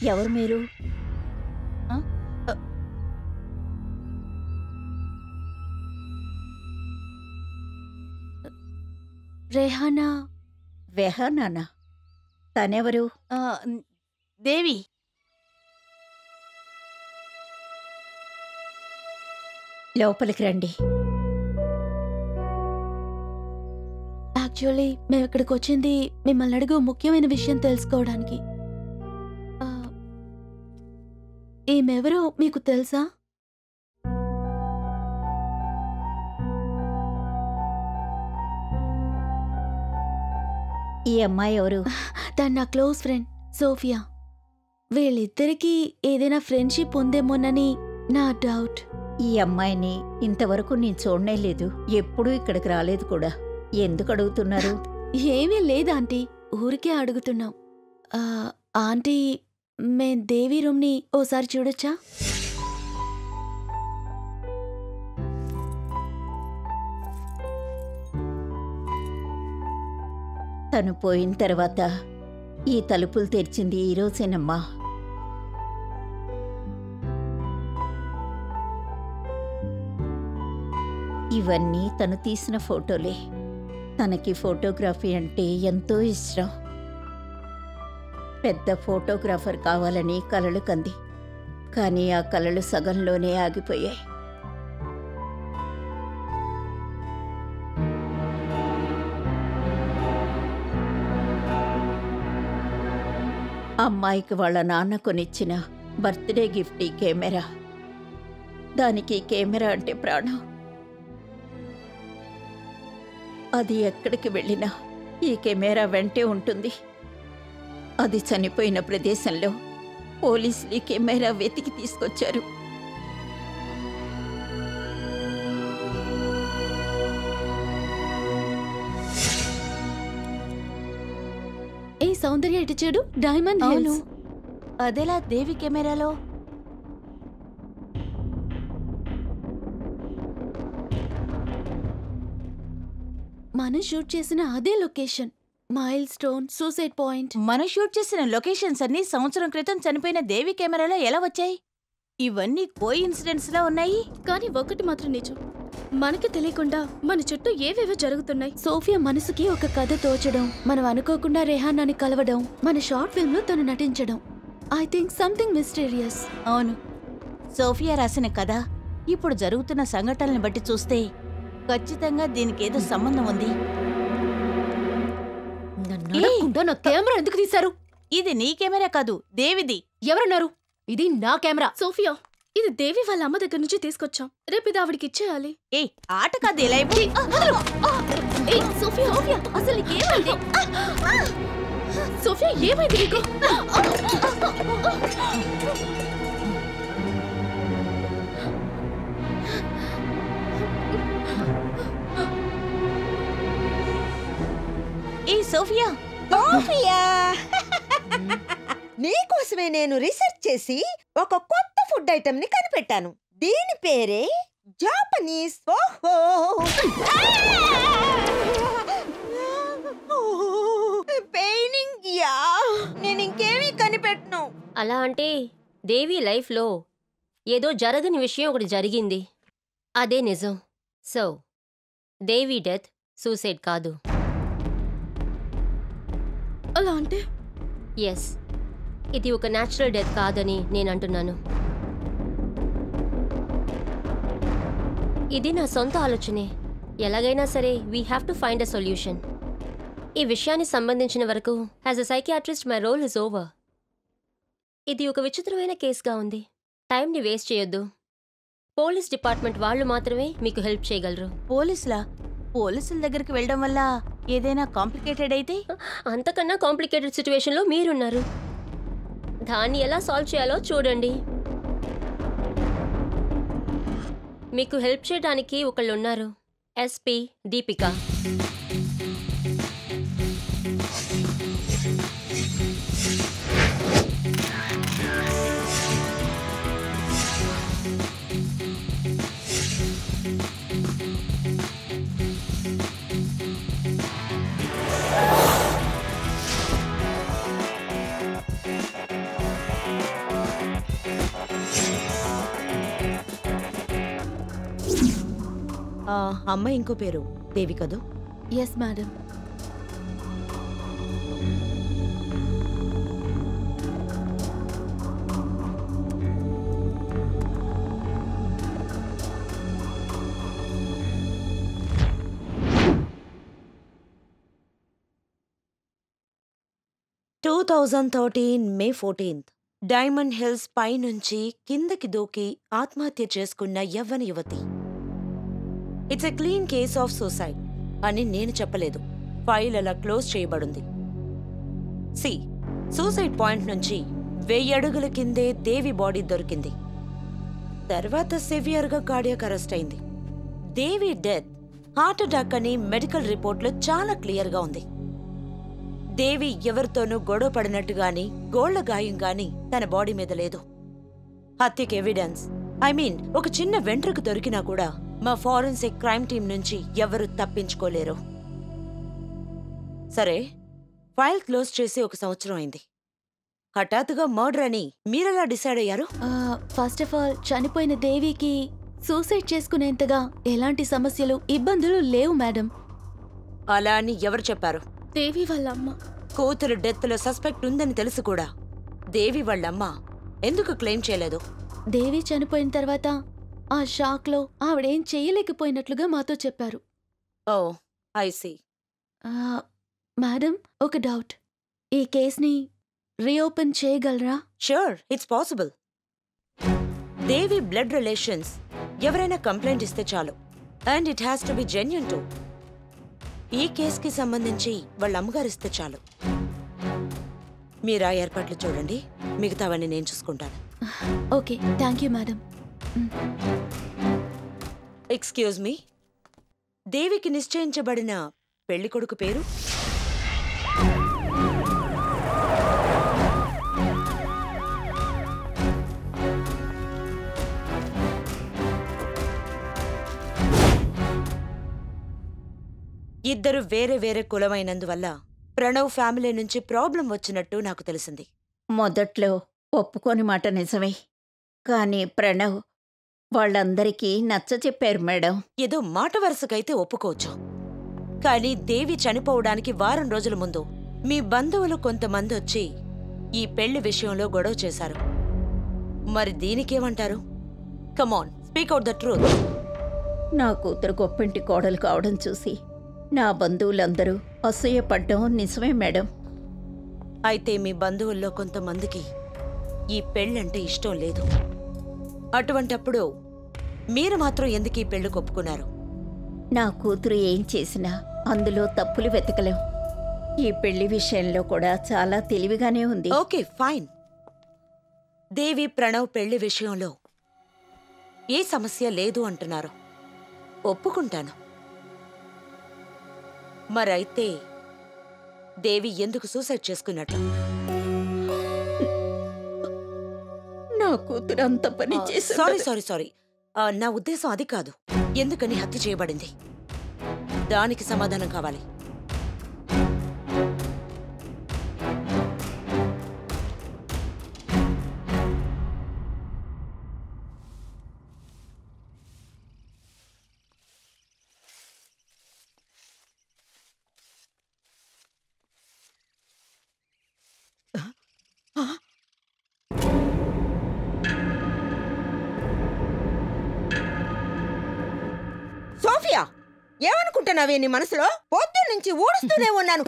ఎవరు మీరు? రెహానా. రెహానానా? తనెవరు? దేవి. లోపలికి రండి. యాక్చువల్లీ మేము ఇక్కడికి వచ్చింది మిమ్మల్ని అడుగు ముఖ్యమైన విషయం తెలుసుకోవడానికి. ఈమెవరో మీకు తెలుసా? ఈ అమ్మాయి ఎవరు? తను నా క్లోజ్ ఫ్రెండ్ సోఫియా. వీళ్ళిద్దరికీ ఏదైనా ఫ్రెండ్షిప్ ఉందేమోనని నా డౌట్. ఈ అమ్మాయిని ఇంతవరకు నేను చూడనే లేదు. ఎప్పుడూ ఇక్కడికి రాలేదు కూడా. ఎందుకు అడుగుతున్నారు? ఏమీ లేదు ఆంటీ, ఊరికే అడుగుతున్నాం. ఆంటీ, మేం దేవి రూమ్ని ఓసారి చూడొచ్చా? తను పోయిన తర్వాత ఈ తలుపులు తెరిచింది ఈరోజేనమ్మా. ఇవన్నీ తను తీసిన ఫోటోలే. తనకి ఫోటోగ్రఫీ అంటే ఎంతో ఇష్టం. పెద్ద ఫోటోగ్రాఫర్ కావాలని కలలు కంది. కానీ ఆ కలలు సగంలోనే ఆగిపోయాయి. అమ్మాయికి వాళ్ళ నాన్న కొనిచ్చిన బర్త్డే గిఫ్ట్ ఈ కెమెరా. దానికి కెమెరా అంటే ప్రాణం. అది ఎక్కడికి వెళ్ళినా ఈ కెమెరా వెంటే ఉంటుంది. అది చనిపోయిన ప్రదేశంలో పోలీసులు ఈ కెమెరా వెతికి తీసుకొచ్చారు. ఏ సౌందర్య ఇటు చూడు, డైమండ్ హిల్స్. అదేలా దేవి కెమెరాలో? మనం షూట్ చేసిన అదే location, milestone, suicide point. మనం షూట్ చేసిన లొకేషన్స్ అన్ని సంవత్సరం క్రితం చనిపోయిన దేవి కెమెరాలో ఎలా వచ్చాయి? ఇవన్నీ కోఇన్సిడెంట్స్ లా ఉన్నాయి. కానీ ఒకటి మాత్రం నిజం, మనకి తెలియకుండా మన చుట్టూ ఏవేవో జరుగుతున్నాయి. సోఫియా మనసుకి ఒక కథ తోచడం, మనం అనుకోకుండా రెహానాని కలవడం, మన షార్ట్ ఫిల్మ్ లో తను నటించడం. I think something mysterious. అవును, సోఫియా రాసిన కథ ఇప్పుడు జరుగుతున్న సంఘటనల్ని బట్టి చూస్తే ఖచ్చితంగా దీనికి ఏదో సంబంధం ఉంది. నా కెమెరా ఎందుకు తీశారు? ఇది నీ కెమెరా కాదు, దేవిది. ఎవరన్నారు? ఇది నా కెమెరా. సోఫియా, ఇది దేవి వాళ్ళ అమ్మ దగ్గర నుంచి తీసుకొచ్చాం. రేపు ఇది ఆవిడికి ఇచ్చేయాలి. ఏ ఆట కాదు ఎలా? సోఫియా, అసలు నీకేమైంది? సోఫియా, ఏమైంది నీకు? ఏ సోఫియా, సోఫియా, నీకోసమే నేను రీసెర్చ్ చేసి ఒక కొత్త ఫుడ్ ఐటమ్ ని కనిపెట్టాను. దీని పేరే జాపనీస్ పెయినింగ్. యా, నేను ఇంకేమీ కనిపెట్టను. అలా అంటే దేవి లైఫ్లో ఏదో జరగని విషయం ఒకటి జరిగింది, అదే నిజం. సో దేవి డెత్ సూసైడ్ కాదు. అలా అంటే? ఎస్, ఇది ఒక న్యాచురల్ డెత్ కాదని నేను అంటున్నాను. ఇది నా సొంత ఆలోచనే. ఎలాగైనా సరే we have to find a solution. ఈ విషయానికి సంబంధించిన వరకు as a psychiatrist my role is over. ఇది ఒక విచిత్రమైన కేసుగా ఉంది. టైంని వేస్ట్ చేయొద్దు. పోలీస్ డిపార్ట్మెంట్ వాళ్ళు మాత్రమే మీకు హెల్ప్ చేయగలరు. పోలీసుల దగ్గరికి వెళ్ళడం వల్ల ఏదైనా కాంప్లికేటెడ్ అయితే? అంతకన్నా కాంప్లికేటెడ్ సిచ్యువేషన్లో మీరున్నారు. దాన్ని ఎలా సాల్వ్ చేయాలో చూడండి. మీకు హెల్ప్ చేయడానికి ఒకళ్ళున్నారు, ఎస్పీ దీపిక. అమ్మాయి ఇంకో పేరు దేవి కదూ? Yes madam. May 14th Diamond Hills పైనుంచి కిందకి దూకి ఆత్మహత్య చేసుకున్న యవ్వన యువతి. It's a clean case of suicide అని నేను చెప్పలేదు. ఫైల్ అలా క్లోజ్ చేయబడింది. సి సూసైడ్ పాయింట్ నుంచి 1000 అడుగుల కిందే దేవి బాడీ దొరికింది. తర్వాత సివియర్గా కార్డియాక్ అరెస్ట్ అయింది. దేవి డెత్ హార్ట్ అటాక్ అని మెడికల్ రిపోర్ట్లో చాలా క్లియర్గా ఉంది. దేవి ఎవరితోనూ గొడవ పడినట్టుగాని గోళ్ల గాయం గాని తన బాడీ మీద లేదు. హత్యకి ఎవిడెన్స్ ఒక చిన్న వెంట్రుక దొరికినా కూడా మా ఫారెన్సిక్ క్రైమ్ టీం నుంచి ఎవరూ తప్పించుకోలేరు. సరే, ఫైల్ క్లోజ్ చేసి 1 సంవత్సరం అయింది. హఠాత్తుగా మర్డర్ అని మీరెలా డిసైడ్ అయ్యారు? ఫస్ట్ ఆఫ్ ఆల్ చనిపోయిన దేవికి సూసైడ్ చేసుకునేంతగా ఎలాంటి సమస్యలు ఇబ్బందులు లేవు మేడం. అలా అని ఎవరు చెప్పారు? దేవి వాళ్ళ అమ్మ. కూతురు డెత్లో సస్పెక్ట్ ఉందని తెలుసు కూడా దేవి వాళ్ళమ్మ ఎందుకు క్లెయిమ్ చేయలేదు? దేవి చనిపోయిన తర్వాత ఆ షాక్లో ఆవిడేం చెయ్యలేకపోయినట్లుగా మాతో చెప్పారు. Oh I see. మేడం, ఒక డౌట్. ఈ కేస్ని రీఓపెన్ చేయగలరా? Sure, it's possible. Devi blood relations ఎవరైనా కంప్లైంట్ ఇస్తే చాలు. And it has to be genuine too. ఈ కేసుకి సంబంధించి వాళ్ళ అమ్మగారు ఇస్తే చాలు. మీరా ఏర్పాట్లు చూడండి, మిగతావన్నీ నేను చూసుకుంటాను. Okay, thank you madam. Excuse me, దేవికి నిశ్చయించబడిన పెళ్లికొడుకు పేరు? ఇద్దరు వేరే వేరే కులమైనందువల్ల ప్రణవ్ ఫ్యామిలీ నుంచి ప్రాబ్లం వచ్చినట్టు నాకు తెలిసింది. మొదట్లో ఒప్పుకోని మాట నిజమే. కానీ ప్రణవ్ వాళ్ళందరికీ నచ్చచెప్పారు మేడం. ఏదో మాట వరుసకైతే ఒప్పుకోవచ్చు. కానీ దేవి చనిపోవడానికి వారం రోజుల ముందు మీ బంధువులు కొంతమంది వచ్చి ఈ పెళ్లి విషయంలో గొడవ చేశారు. మరి దీనికేమంటారు? Come on, speak out the truth. నా కూతురు గొప్పింటి కోడలు కావడం చూసి నా బంధువులందరూ అసూయపడ్డం నిజమే మేడం. అయితే మీ బంధువుల్లో కొంతమందికి ఈ పెళ్ళంటే ఇష్టం లేదు. అటువంటప్పుడు మీరు మాత్రం ఎందుకు ఈ పెళ్లి ఒప్పుకున్నారు? నా కూతురు ఏం చేసినా అందులో తప్పులు వెతకలేం. ఈ పెళ్లి విషయంలో కూడా చాలా తెలివిగానే ఉంది. Okay, fine. దేవి ప్రణవ్ పెళ్లి విషయంలో ఏ సమస్య లేదు అంటున్నారు. ఒప్పుకుంటాను. మరైతే దేవి ఎందుకు సూసైడ్ చేసుకున్నట్టు? నా కూతురు అంత పని చేసి. సారీ, నా ఉద్దేశం అది కాదు. ఎందుకని హత్య చేయబడింది, దానికి సమాధానం కావాలి. సోఫియా, ఏమనుకుంటున్నావే నీ మనసులో? పొద్దున్న నుంచి ఊడుస్తూనే ఉన్నాను.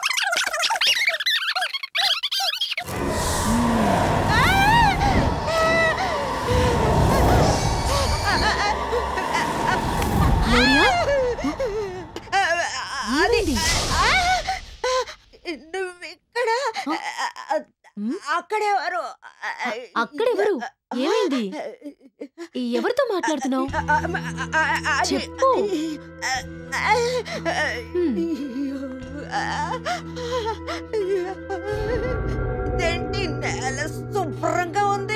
నువ్విక్కడ, అక్కడెవరు? అక్కడెవరు? ఏమైంది? ఎవరితో మాట్లాడుతున్నావు? చెప్పు. ఏంటి నేల శుభ్రంగా ఉంది,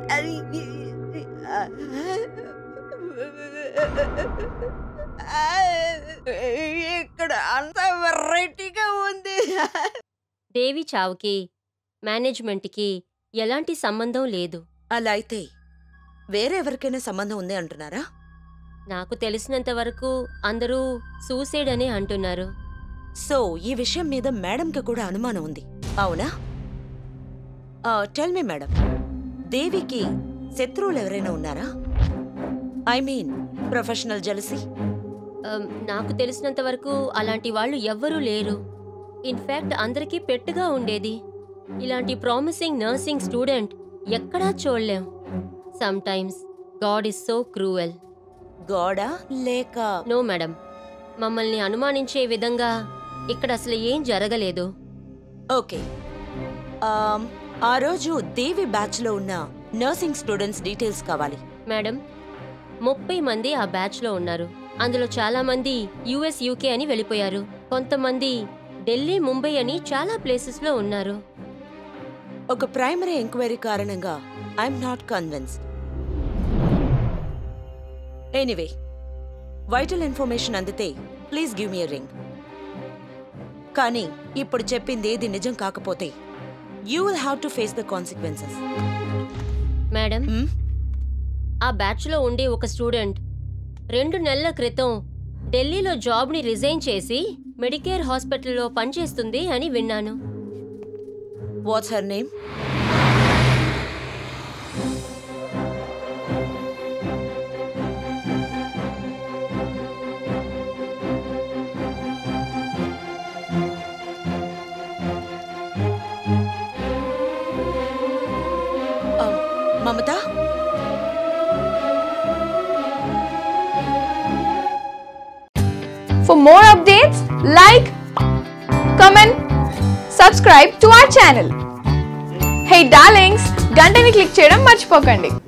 ఇక్కడ అంత వెరైటీగా ఉంది. దేవి చావుకి మేనేజ్మెంట్కి ఎలాంటి సంబంధం లేదు. అలా అయితే వేరే ఎవరికైనా సంబంధం ఉంది అంటున్నారా? నాకు తెలిసినంత వరకు అందరూ సూసైడ్ అని అంటున్నారు. సో ఈ విషయం మీద మేడంకి కూడా అనుమానం ఉంది, అవునా? టెల్ మీ మేడం, దేవికి శత్రువులు ఎవరైనా ఉన్నారా? I mean professional jealousy. నాకు తెలిసినంత వరకు అలాంటి వాళ్ళు ఎవ్వరూ లేరు. ఇన్ఫాక్ట్ అందరికీ పెట్టుగా ఉండేది. ఇలాంటి ప్రామిసింగ్ నర్సింగ్ స్టూడెంట్ ఎక్కడా చూడలేం. Sometimes God is so cruel. గాడా లేక? నో మేడం, మమ్మల్ని అనుమానించే విధంగా ఇక్కడ అసలు ఏం జరగలేదు. ఓకే, ఆ రోజు దేవి బ్యాచ్లో ఉన్న నర్సింగ్ స్టూడెంట్స్ డీటెయిల్స్ కావాలి. మేడం, 30 మంది ఆ బ్యాచ్లో ఉన్నారు. అందులో చాలా మంది యుఎస్ యూకే అని వెళ్ళిపోయారు. కొంతమంది ఢిల్లీ ముంబై అని చాలా ప్లేసెస్లో ఉన్నారు. ఒక ప్రైమరీ ఎంక్వైరీ కారణంగా I'm not convinced. Anyway, vital information అందితే please give me a ring. కానీ ఇప్పుడు చెప్పింది ఏది నిజం కాకపోతే you will have to face the consequences. Madam, ఆ బ్యాచ్లో ఉండే ఒక స్టూడెంట్ 2 నెలల క్రితం ఢిల్లీలో జాబ్ని రిజైన్ చేసి మెడికేర్ హాస్పిటల్లో పనిచేస్తుంది అని విన్నాను. What's her name? Mamata? For more updates, like, comment, subscribe to our channel. Hey darlings, గంటని click చేయడం మర్చిపోకండి.